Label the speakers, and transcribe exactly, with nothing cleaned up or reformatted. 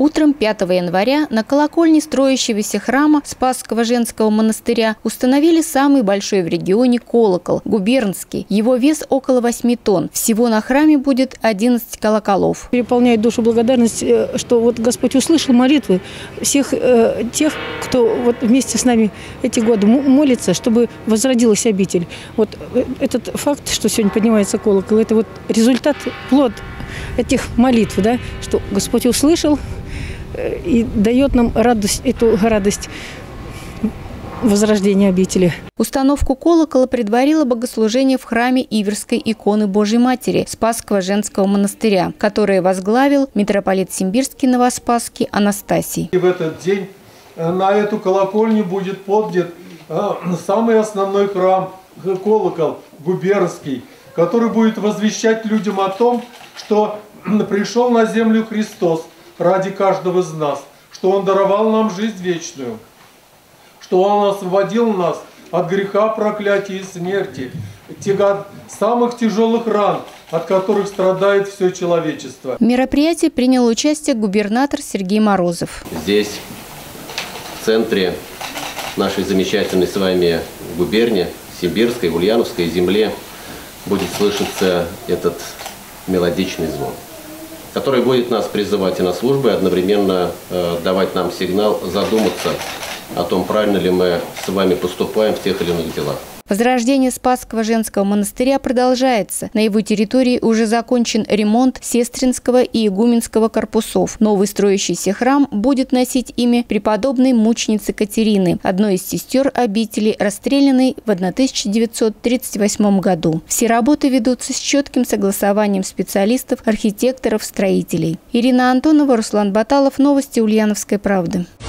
Speaker 1: Утром пятого января на колокольне строящегося храма Спасского женского монастыря установили самый большой в регионе колокол – губернский. Его вес около восьми тонн. Всего на храме будет одиннадцать колоколов.
Speaker 2: Переполняет душу благодарность, что вот Господь услышал молитвы всех э, тех, кто вот вместе с нами эти годы молится, чтобы возродилась обитель. Вот этот факт, что сегодня поднимается колокол, это вот результат, плод этих молитв, да, что Господь услышал и дает нам радость, эту радость возрождения обители.
Speaker 1: Установку колокола предварило богослужение в храме Иверской иконы Божьей Матери Спасского женского монастыря, которое возглавил митрополит Симбирский Новоспасский Анастасий.
Speaker 3: И в этот день на эту колокольню будет поднят самый основной храм, колокол губернский, который будет возвещать людям о том, что пришел на землю Христос ради каждого из нас, что Он даровал нам жизнь вечную, что Он освободил нас от греха, проклятия и смерти, тягот самых тяжелых ран, от которых страдает все человечество.
Speaker 1: В мероприятии принял участие губернатор Сергей Морозов.
Speaker 4: Здесь, в центре нашей замечательной с вами губернии, Симбирской, Ульяновской земле, будет слышаться этот мелодичный звон, который будет нас призывать и на службу, и одновременно э, давать нам сигнал задуматься о том, правильно ли мы с вами поступаем в тех или иных делах.
Speaker 1: Возрождение Спасского женского монастыря продолжается. На его территории уже закончен ремонт Сестринского и Игуменского корпусов. Новый строящийся храм будет носить имя преподобной мученицы Катерины, одной из сестер обители, расстрелянной в тысяча девятьсот тридцать восьмом году. Все работы ведутся с четким согласованием специалистов, архитекторов, строителей. Ирина Антонова, Руслан Баталов. Новости Ульяновской правды.